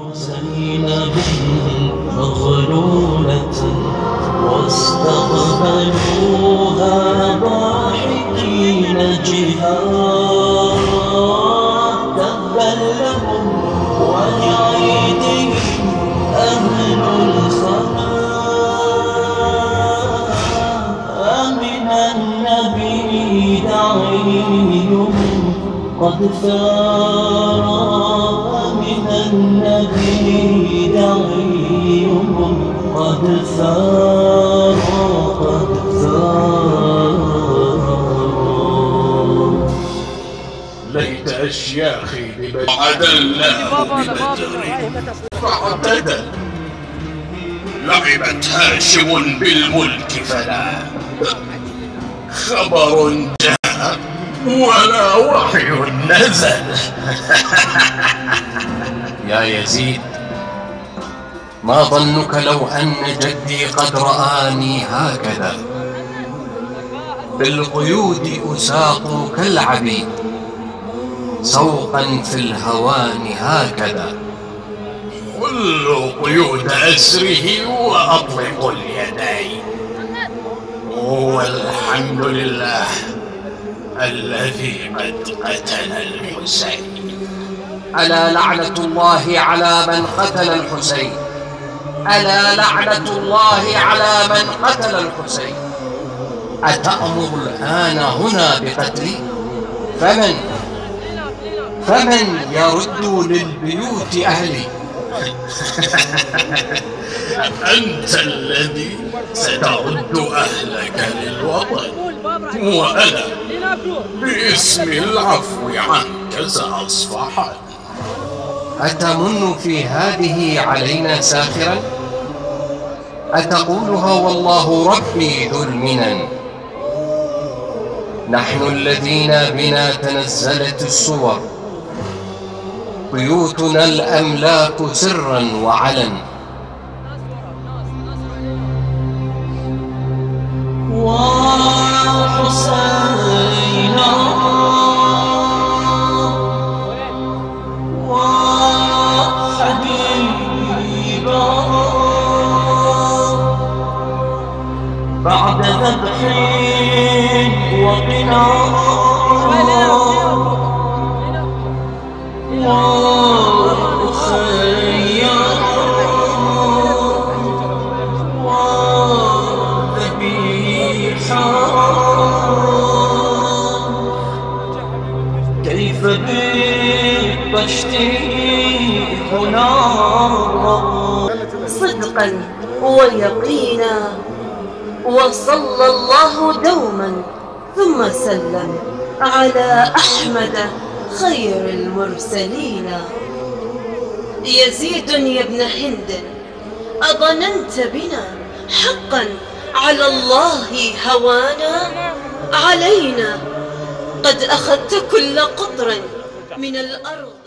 زينب مغلولة واستقبلوها ضاحكين جهارا تبا لهم ولعيدهم أهل الخلاء من النبي دعيهم قد ثار من النبي دعيهم قد ثار قد ثار. ليت أشياخي لمن عدلناه ببدر فاعتدل. لعبت هاشم بالملك فلا خبر جاء ولا وحي نزل. يا يزيد، ما ظنك لو أن جدي قد رآني هكذا بالقيود أساق كالعبيد سوقا في الهوان هكذا. كل قيود أسره وأطلق اليدين. والحمد لله الذي قد قتل الحسين. ألا لعنة الله على من قتل الحسين، ألا لعنة الله على من قتل الحسين. أتأمر الآن هنا بقتلي؟ فمن يرد للبيوت أهلي؟ أنت الذي سترد أهلك للوطن، وأنا باسم العفو عنك سأصفحك. أتمن في هذه علينا ساخرا؟ أتقولها والله ربي ذو المنن؟ نحن الذين بنا تنزلت الصور، بيوتنا الأملاك سرا وعلن. وحسينا وحبيبا بعد ذبح وقناع كيف بك بشتي هنا صدقا ويقينا، وصلى الله دوما ثم سلم على أحمد خير المرسلين. يزيد يا ابن هند، أظننت بنا حقا على الله هوانا؟ علينا قد أخذت كل قطر من الأرض.